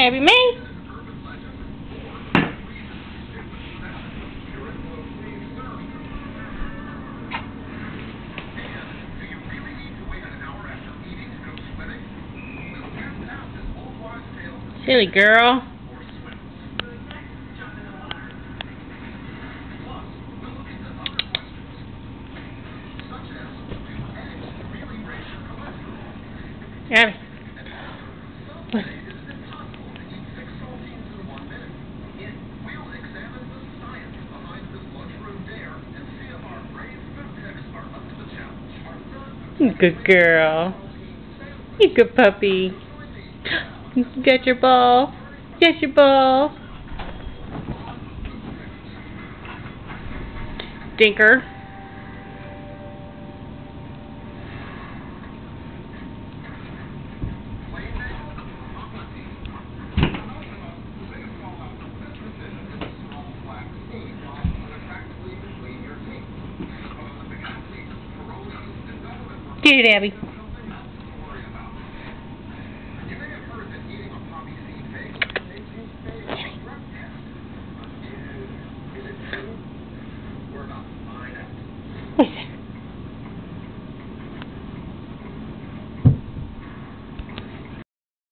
Abby Mae. Silly girl. Abby. Good girl. You good puppy. You got your ball. Get your ball. Stinker. Get it, Abby.